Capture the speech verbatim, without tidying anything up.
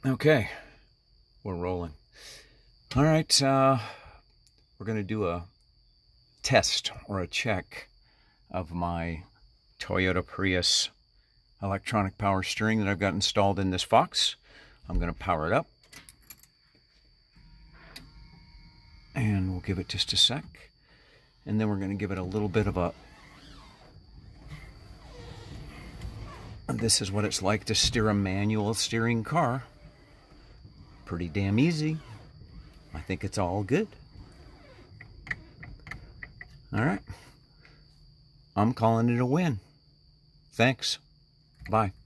Okay, we're rolling. All right, uh, we're going to do a test or a check of my Toyota Prius electronic power steering that I've got installed in this Fox. I'm going to power it up. And we'll give it just a sec. And then we're going to give it a little bit of a... This is what it's like to steer a manual steering car. Pretty damn easy. I think it's all good. All right. I'm calling it a win. Thanks. Bye.